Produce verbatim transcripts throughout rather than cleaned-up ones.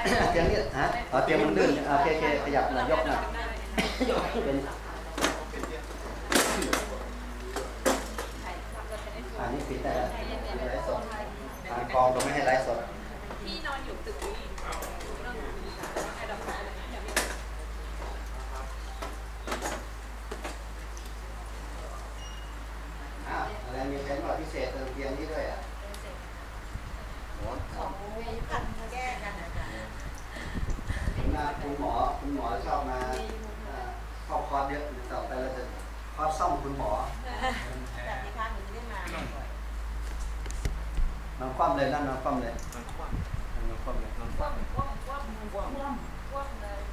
เตียงนี่ฮะอ๋อเตียงมันลื่นโอเคโอเคขยับหน่อยยกหน่อยยกเป็นอันนี้ปิดได้แล้วไลฟ์สดทางกองก็ไม่ให้ไลฟ์สดที่นอนอยู่ตึกนี้อ้าวอะไรมีแผนว่าพิเศษเติมเตียงนี้ด้วยอ่ะของมีกันแก้กันอาจารย์คุณหมอคุณหมอชอบมาเข้าคอร์สเยอะต่อไปเราจะคอร์สซ่อมคุณหมอแต่ที่ข้างหนูไม่ได้มาบ่อยนอนคว่ำเลยนั่นนอนคว่ำเลยนอนคว่ำนอนคว่ำเลยนอนคว่ำคว่ำคว่ำคว่ำคว่ำเลย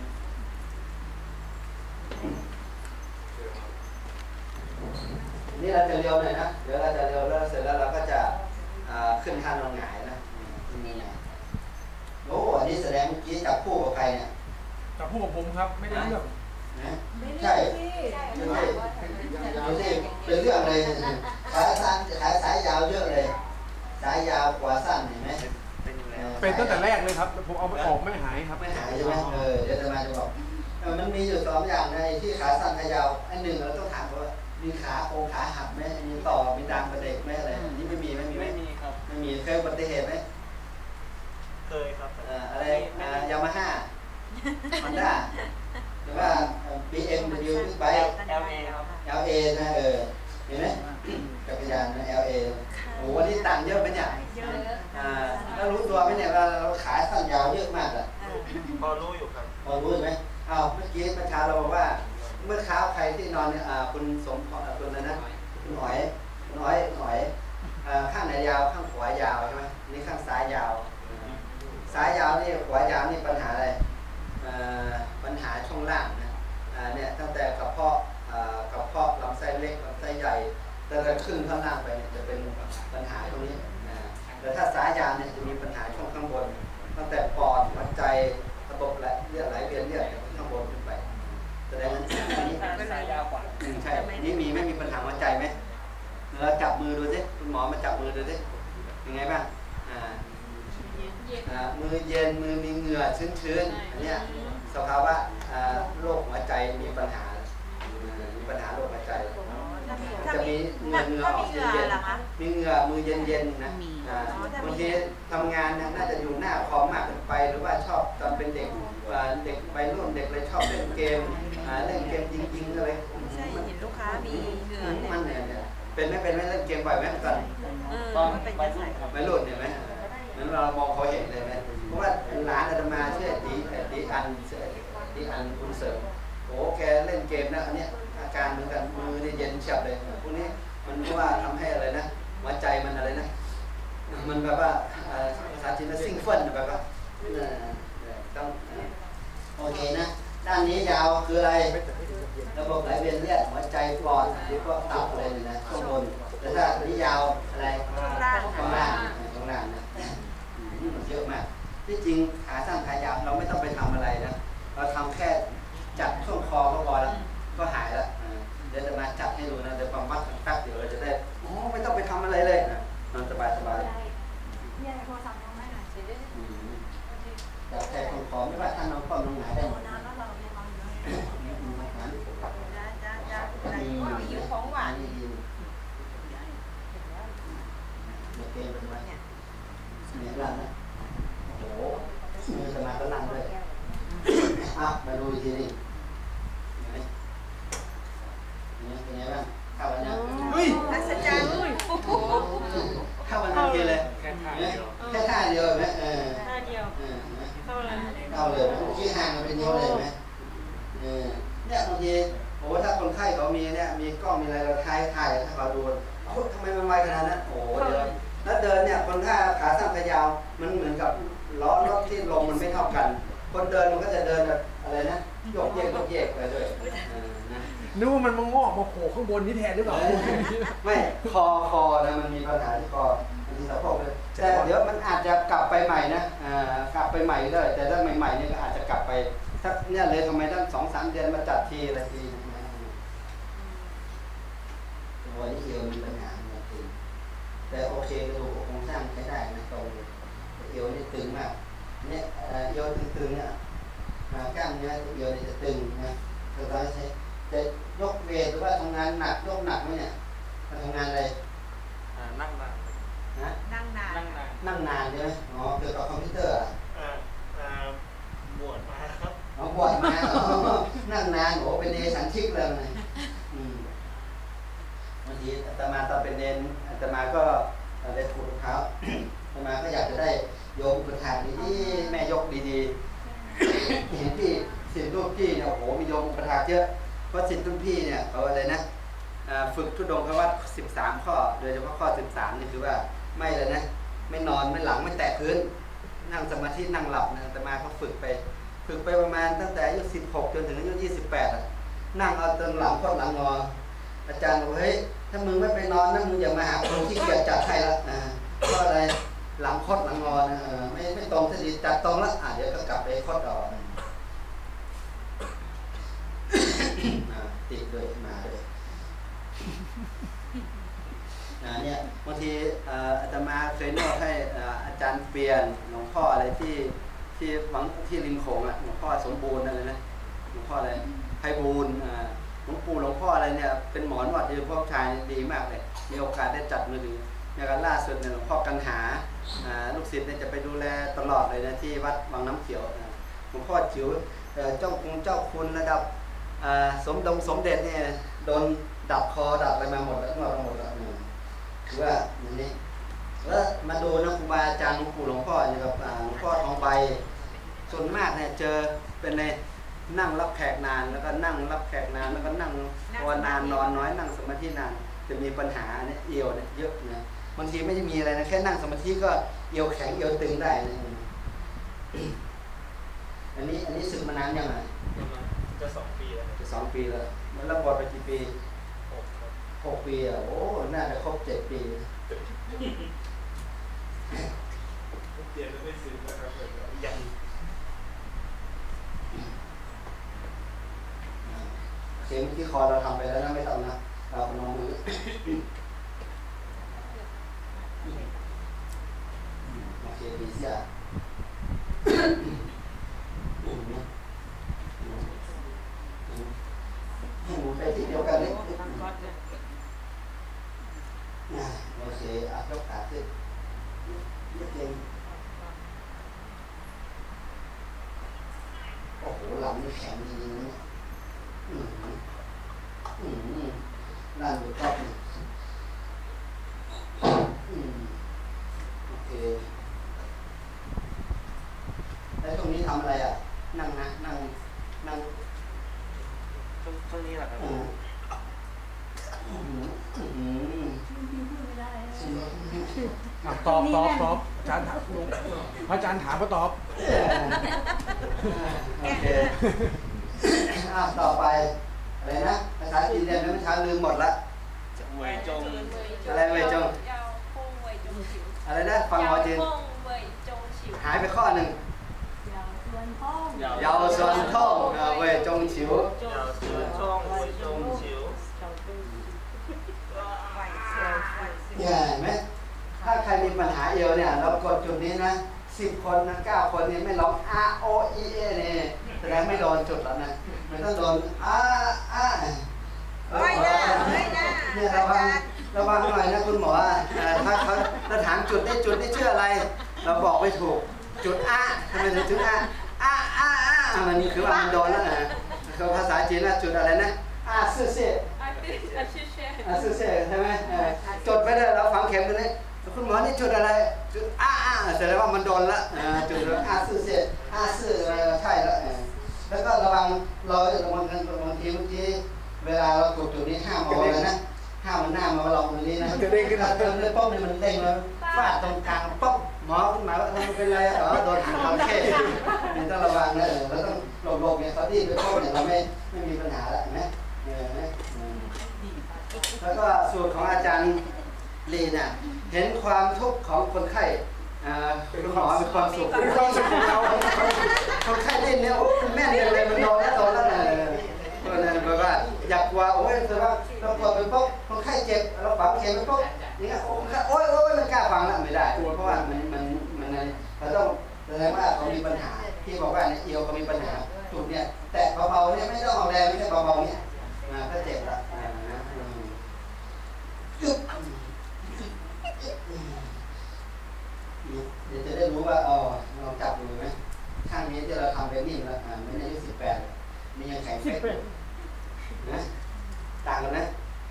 นี่เราจะเร็วหน่อยนะเดี๋ยวเราจะเร็วแล้วเสร็จแล้วเราก็จะขึ้นท่านอนหงายนะนี่นะโอ้อันนี้แสดงเมื่อกี้จับคู่กับใครเนี่ยจับคู่กับผมครับไม่ได้เรื่องนะใช่ไม่ใช่ไม่ใช่เป็นเรื่องเลยขาสั้นขาสายยาวเยอะเลยสายยาวกว่าสั้นเห็นไหมเป็นตั้งแต่แรกเลยครับผมเอาไปออกไม่หายครับไม่หายใช่ไหมเออเดี๋ยวจะมาจะบอกมันมีอยู่สองอย่างนะที่ขาสั้นขายาวอันหนึ่งเราต้องถามว่ามีขาโครงขาหักไหมมีต่อมีดามกระเด็กไหมอะไรนี่ไม่มีไม่มีไม่มีครับไม่มีเคยอุบัติเหตุไหมเคยครับอะไรยามาฮ่าฮอนด้าหรือว่า บี เอ็ม ดับเบิลยู ไปแอล เอ ครับแอล เอ นะเออเห็นไหมจักรยานนะ แอล เอ โอ้วันนี้ต่างเยอะไหมเนี่ยเยอะอ่าแล้วรู้ตัวไหมเนี่ยว่าเราขาสั้นยาวเยอะมากอ่ะพอรู้อยู่ครับพอรู้ไหมอ้าวเมื่อกี้ประชาเราบอกว่าเมื่อเช้าใครที่นอนเนี่ยคุณสมคุณอะไรนะคุณหอยคุณหอยหอยข้างไหนยาวข้างขวายาวใช่ไหมนี่ข้างซ้ายยาวซ้ายยาวนี่ขวายาวนี่ปัญหาอะไรปัญหาช่องล่างนะเนี่ยตั้งแต่กระเพาะกระเพาะลำไส้เล็กลำไส้ใหญ่แต่ละขึ้นข้างล่างไปเนี่ยจะเป็นปัญหาตรงนี้แต่ถ้าซ้ายยาวเนี่ยจะมีปัญหาช่องข้างบนตั้งแต่ปอดหัวใจระบบไหลเลือดไหลเวียนเลือดข้างบนขึ้นไปแสดงว่าอันนี้สายยาวกว่าใช่นี่มีไม่มีปัญหาหัวใจไหมเราจับมือดูสิคุณหมอมาจับมือดูสิยังไงบ้างอ่ามือเย็นมือมีเหงื่อชื้นๆอันนี้สภาวะโรคหัวใจมีปัญหามีปัญหาโรคหัวใจจะมีเหงื่อเหงื่อออกเย็นๆมีเหงื่อมือเย็นๆนะบางทีทำงานน่าจะอยู่หน้าคอมมากเกินไปหรือว่าชอบตอนเป็นเด็กเด็กวัยรุ่นเด็กเลยชอบเล่นเกมเล่นเกมจริงๆอะไรใช่เห็นลูกค้ามีเหงื่อมันเนี่ยเป็นไม่เป็นไม่เล่นเกมบ่อยไหมก่อนตอนเป็นวัยรุ่นวัยรุ่นเห็นไหมนั้นเรามองเขาเห็นเลยไหมเพราะว่าหลานอาตมาชื่อดีดีอันดีอันคุณเสริมโอ้แกเล่นเกมนะอันนี้อาการเหมือนกันมือเนี่ยเย็นเฉียบเลยพวกนี้มันว่าทำให้อะไรนะหัวใจมันอะไรนะมันแบบว่าภาษาจีนซิ่งเฟิ่นแบบว่าต้องโอเคนะด้านนี้ยาวคืออะไรระบบไหลเวียนเลือดหัวใจปอดหรือว่าตับอะไรนี่นะข้างบนแต่ถ้าอันนี้ยาวอะไรข้างล่างข้างล่างข้างล่างนะนี่มันเยอะมากที่จริงขาสั้นขายาวเราไม่ต้องไปทำอะไรนะเราทำแค่จับช่วงคอก็พอแล้วก็หายแล้วเดี๋ยวจะมาจับให้ดูนะเดี๋ยวความวัดแป๊บเดี๋ยวเราจะได้โอ้ไม่ต้องไปทำอะไรเลยนอนสบายสบายเนี่ยโทรศัพท์น้องไม่หายเฉยๆจับแค่ช่วงคอไม่ว่าถ้าน้องป้อมน้องหายได้หมดหิวของหวานเกมเป็นไหมเนี่ยลั่นนะโอ้โหมือสมาก็ลั่นด้วยอ่ะมาดูอีกทีนี่เห็นไหมเนี่ยเป็นไงบ้างเข้าวันนี้เฮ้ยนักสัจจาเข้าวันนี้เลยแค่ท่าเดียวแค่ท่าเดียวไหมเออท่าเดียวเข้าเลยเข้าเลยเมื่อกี้ห่างมันเป็นนิ้วเลยไหมเออเนี่ยบางทีโอ้ถ้าคนไข้เขามีเนี่ยมีกล้องมีอะไรเราถ่ายถ่ายถ้าเขาดูโอ้ทำไมมันไวขนาดนั้นโอ้เดินแล้วเดินเนี่ยคนถ้าขาสั้นขายาวมันเหมือนกับล้อรถที่ลมมันไม่เท่ากันคนเดินมันก็จะเดินแบบอะไรนะโยกเยกโยกเยกไปด้วยนึกว่ามันมางอกมาโผล่ข้างบนนี่แทนหรือเปล่าไม่คอคอนะมันมีปัญหาที่คอมันมีสะโพกเลยแต่เดี๋ยวมันอาจจะกลับไปใหม่นะอ่ากลับไปใหม่เลยแต่ถ้าใหม่ๆเนี่ยก็อาจจะกลับไปถ้าเนี่ยเลยทำไมตั้งสองสามเดือนมาจัดทีอะไรทีวันนี้เอวมีปัญหาจริงแต่โอเคกระดูกโครงสร้างใช้ได้นะตรงเอวนี่ตึงมากเนี่ยเอวตึงๆเนี่ยกล้ามเนื้อเอวเนี่ยจะตึงนะเราใช้จะยกเวทหรือว่าทำงานหนักยกหนักไหมเนี่ยมาทำงานอะไรนั่งนานนะนั่งนานนั่งนานใช่ไหมอ๋อเกี่ยวกับคอมพิวเตอร์อ่าบวชมาครับอ๋อบวชมานั่งนานโอ้เป็นเนสันชิกเลยนะบางทีอาตมาตอนเป็นเนนอาตมาก็ได้ถูกเท้าอาตมาก็อยากจะได้โยมประธานดีๆแม่ยกดีๆเห็นพี่สิทธิ์ลูกพี่เนี่ยโอ้โหมีโยมประธานเยอะเพราะสิทธิ์รุ่นพี่เนี่ยเขาอะไรนะฝึกทุดงควัตสิบสามข้อโดยเฉพาะข้อสิบสามนี่คือว่าไม่เลยนะไม่นอนไม่หลังไม่แตะพื้นนั่งสมาธินั่งหลับนะอาตมาก็ฝึกไปฝึกไปประมาณตั้งแต่อายุสิบหกจนถึงอายุยี่สิบแปดนั่งเอาจนหลังคดหลังงออาจารย์บอกเฮ้ยถ้ามึงไม่ไปนอนนะมึงอย่ามาหาคนที่เกียจจัดให้ละนะเพราะอะไรหลังคดหลังงอนะไม่ไม่ตรงสักทีจัดตรงละอ่ะเดี๋ยวก็กลับไปคดต่อติดเลยมาเลยเนี่ยบางทีอาตมาเคยนวดให้อาจารย์เปลี่ยนหลวงพ่ออะไรที่ที่ฝังที่ริมโขงอ่ะหลวงพ่อสมบูรณ์อะไรนะหลวงพ่ออะไรไพบูลย์หลวงปู่หลวงพ่ออะไรเนี่ยเป็นหมอนวดโดยเฉพาะชายดีมากเลยมีโอกาสได้จัดมือดีอย่างล่าสุดเนี่ยหลวงพ่อกันหาลูกศิษย์เนี่ยจะไปดูแลตลอดเลยนะที่วัดวังน้ำเขียวหลวงพ่อจิ๋วเจ้าคุณเจ้าคุณระดับสมดงสมเด็จเนี่ยโดนดับคอดับอะไรมาหมดแล้วมาหมดแล้วคือว่าอย่างนี้แล้วมาดูนะครูบาอาจารย์หลวงปู่หลวงพ่ออย่างกับหลวงพ่อทองใบส่วนมากเนี่ยเจอเป็นในนั่งรับแขกนานแล้วก็นั่งรับแขกนานแล้วก็นั่งภาวนานนอนน้อยนั่งสมาธินานจะมีปัญหาเนี่ยเอวเนี่ยเยอะนะบางทีไม่ได้มีอะไรนะแค่นั่งสมาธิก็เอวแข็งเอวตึงได้นะอันนี้อันนี้สึกมานานยังไงจะสองปีแล้วจะสองปีแล้วมันรับบทไปกี่ปีหกปีอ่ะโอ้น่าจะครบเจ็ดปีเปลี่ยนแล้วไม่ซื้อนะครับยังเสียงที่คอเราทำไปแล้วนะไม่ต้องนะเราพนมมือโอเคดีเสียไปที่เดียวกันเลยโอเคอ่ะยกขาขึ้นยกเก่งโอ้โหหลังนี่แข็งจริงๆนะอืมอืมนั่นดูท็อปอืมโอเคแล้วตรงนี้ทำอะไรอ่ะนั่งนะนั่งนั่งช่วงนี้แหละครับตอบตอบตอบอาจารย์ถามพระอาจารย์ถามก็ตอบโอเคอ่ะต่อไปอะไรนะภาษาจีนเรียนไม่ช้าลืมหมดละเว่ยจงอะไรเว่ยจงอะไรนะฟังหมอจีนหายไปข้อหนึ่งยาวส่วนท่องเว่ยจงฉิวยาวส่วนท่องเว่ยจงฉิวเนี่ยเห็นไหมถ้าใครมีปัญหาเอวเนี่ยเรากดจุดนี้นะสิบคนนะเก้าคนนี้ไม่ร้อง R O E A เนี่ยแสดงไม่โดนจุดแล้วนะมันต้องโดนอ่าอ่าไม่ได้ไม่ได้เนี่ยระวังระวังหน่อยนะคุณหมอถ้าเขาถ้าถามจุดนี้จุดนี้ชื่ออะไร เราบอกไม่ถูกจุดอ่าทำไมถึงจุดอ่าอ่าอ่าอ่ามันคือว่ามันโดนแล้วนะเขาภาษาจีนนะจุดอะไรนะอ่าซื่อเซ่อ่าซื่อเซ่ใช่ไหมจดไปเลยเราฝังเข็มตัวนี้คุณหมอนี่จุดอะไรจุดอ่าอ่าแสดงว่ามันโดนละจุดอ่าซื่อเซ่อ่าซื่อใช่แล้วแล้วก็ระวังเราระวังกันบางทีบางทีเวลาเรากดจุดนี้ห้ามเอาเลยนะห้ามมันหน้ามาลองตรงนี้นะมันจะเด้งขึ้นมาเติมเลยป๊อกนี่มันเด้งแล้วฟาดตรงกลางป๊อกหมอขึ้นมาว่ามันเป็นไรอ๋อโดนหันคำแค่นี่ต้องระวังนะเราต้องหลบๆเนี่ยตอนที่ไปป๊อกเนี่ยเราไม่ไม่มีปัญหาละเห็นไหมเห็นไหมแล้วก็สูตรของอาจารย์ลีน่ะเห็นความทุกข์ของคนไข้คุณหมอมีความสุขเป็นความสุขของเราคนไข้เล่นเนี่ยโอ้แม่นยังไงมันโดนแล้วโดนแล้วนะเพราะนั้นแปลว่าอยากว่าโอ้ยแต่ว่าเราปวดเป็นปุ๊บคนไข้เจ็บเราฝังเข็มเป็นปุ๊บอย่างเงี้ยโอ้ยโอ้ยมันกล้าฟังแล้วไม่ได้เพราะว่ามันมันมันเราต้องแสดงว่าเขามีปัญหาที่บอกว่าเนี่ยเอวก็มีปัญหาจุดเนี่ยแตะเบาๆเนี่ยไม่ต้องเอาแรงไม่ใช่เบาๆเนี่ยอ่าก็เจ็บละนะจุดเดี๋ยวจะได้รู้ว่าอ๋อลองจับดูไหมข้างนี้ที่เราทำเป็นนิ่มแล้วอ่าไม่ได้อายุสิบแปดนี่ยังแข็งเป๊กนะต่างกันนะ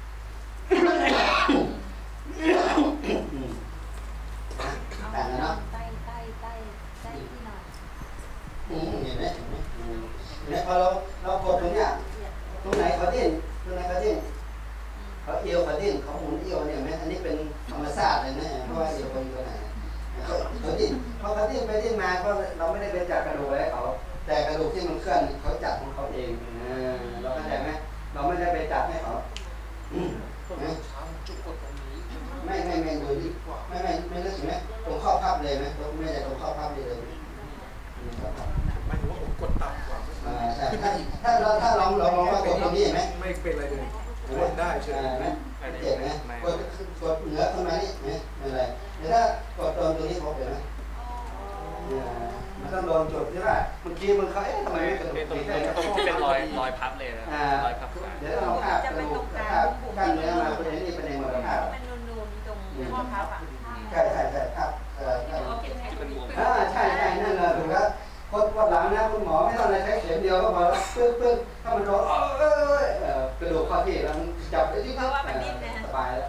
ต่างกันเนาะใต้ใต้ใต้ใต้ที่นอนอืมเห็นไหมเห็นไหมเนี่ยพอเราเรากดตรงเนี้ยตรงไหนเขาดิ้นตรงไหนเขาดิ้นเขาเอวเขาดิ้นเขาหมุนเอวเนี่ยไหมอันนี้เป็นธรรมชาติเลยนะเพราะว่าเอวเขาอยู่ตรงไหนเขาเขาดิ้นพอเขาดิ้นไปดิ้นมาก็เราไม่ได้ไปจับกระดูกไว้เขาแต่กระดูกที่มันเคลื่อนเขาจับของเขาเองเราเข้าใจไหมเราไม่ได้ไปจับให้เขาไม่ไม่ไม่ดูดิไม่ไม่ไม่รู้สึกไหมตรงข้อพับเลยไหมไม่ได้ตรงข้อพับเลยเลยหมายถึงว่าผมกดต่ำกว่าอ่าใช่ถ้าถ้าเราถ้าลองลองลองว่ากดตรงนี้เห็นไหมไม่เป็นอะไรเลยกดได้เฉยไหมเจ็บไหมกดกดเหนือขึ้นมานี่ไหมไม่เป็นไรแต่ถ้ากดตรงตรงนี้พอเห็นไหมมันต้องโดนจุดที่ว่าเมื่อกี้มันเขาเอ๊ะทำไมไม่กระตุกตรงตีตได้รงที่เป็นรอยรอยพับเลยนะรอยพับเดี๋ยวเราภาพกระดูกภาพกล้ามเนื้อมาเป็นนี่เป็นในมรณะมันนูนๆตรงข้อพับอ่ะใช่ใช่ใช่ภาพเอ่อที่เป็นวงอ่าใช่ใช่นั่นแหละถูกแล้วคนปวดหลังนะคุณหมอไม่ต้องอะไรใช้เข็มเดียวก็พอแล้วปึ๊บปึ๊บถ้ามันโดนเออกระดูกข้อที่แล้วจับไปที่ปึ๊บสบายแล้ว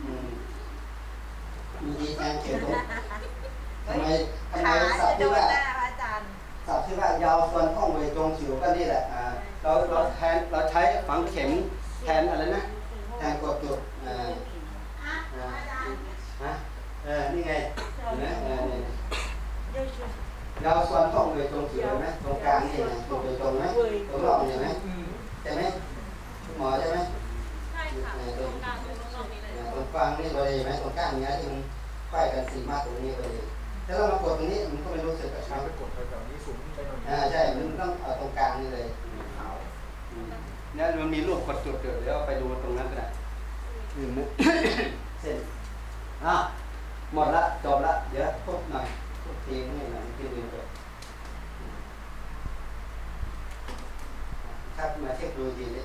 มีแทงเข็มทำไมทำไมสับที่ว่าสับที่ว่ายาวส่วนข้องเวจงฉิวก็นี่แหละเราเราแทนเราใช้ฝังเข็มแทนอะไรนะแทนกดจุดอ่าฮะเออนี่ไงเห็นไหมเออนี่ยาวส่วนข้องเวจงฉิวเห็นไหมตรงกลางนี่นะตรงเวจงไหมตรงรอบเห็นไหมใช่ไหมหมอใช่ไหมใช่ค่ะตรงกลางตรงรอบนี้เลยตรงกลางนี่เลยไหมตรงกลางเนี้ยที่มันไขว้กันสี่มาตรงนี้เลยถ้าเรามากดตรงนี้มันก็ไม่รู้สึกกระชับไปกดแถวๆนี้สูงไปหน่อยอ่าใช่มันต้องเอาตรงกลางนี่เลยขาวเนี่ยมันมีรูปกดจุดเดี๋ยวไปดูตรงนั้นก็ได้ลืมนะเสร็จอ่ะหมดละจบละเดี๋ยวพบหน่อยพบทีนี่หน่อยที่ลืมไปครับมาเช็คดูทีนี้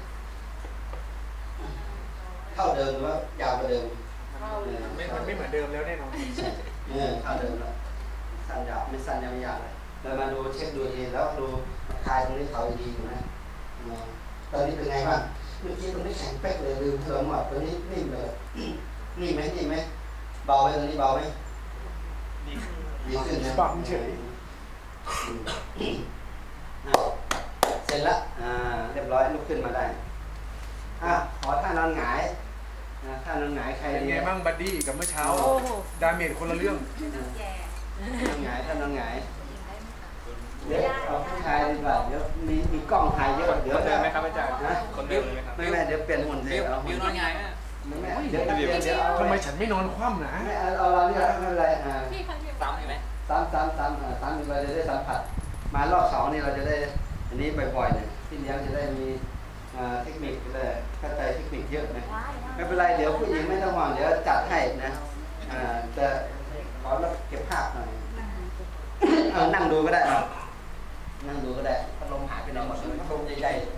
เท่าเดิมหรือว่ายาวกว่าเดิมไม่มันไม่เหมือนเดิมแล้วแน่นอนเนี่ยเท่าเดิมแล้วสั้นยาวไม่สั้นยาวไม่ยาวเลยเรามาดูเช็คดูทีแล้วดูคลายตรงนี้เขาดีอยู่นะตอนนี้เป็นไงบ้างเมื่อกี้ตรงนี้แข็งเป๊กเลยลืมเทอมหมดตรงนี้นิ่มเลยนิ่มไหมนิ่มไหมเบาไหมตรงนี้เบาไหมดีขึ้นนะบังเฉยเสร็จแล้วอ่าเรียบร้อยลุกขึ้นมาได้อ่ะขอท่านอนหงายท่านอนหงายใครเป็นไงบ้างบัดดี้กับเมื่อเช้าดาเมจคนละเรื่องนอนหงายท่านอนหงายเดี๋ยวเอาผู้ชายดีกว่าเดี๋ยวมีมีกล้องถ่ายเยอะเดี๋ยวคนเดิมไหมครับอาจารย์นะคนเดิมไหมครับไม่ไม่เดี๋ยวเปลี่ยนหุ่นสิเอาหุ่วิวน นอนไงอ่ะไม่เดี๋ยวเดี๋ยวเดี๋ยวเอาทำไมฉันไม่นอนคว่ำนะไม่เอาเอาเราเนี่ยไม่เป็นไรอ่าซ้ำใช่ไหมซ้ำซ้ำซ้ำอ่าซ้ำเราจะได้สัมผัสมารอบสองนี่เราจะได้อันนี้บ่อยๆเนี่ยที่เลี้ยงจะได้มีเทคนิคจะได้เข้าใจเทคนิคเยอะนะไม่เป็นไรเดี๋ยวผู้หญิงไม่ต้องห่วงเดี๋ยวจัดให้นะอ่าจะขอรับเก็บภาพหน่อยเอานั่งดูก็ได้นั่งดูก็ได้พัดลมหายไปไหนหมดพัดลมใหญ่ๆ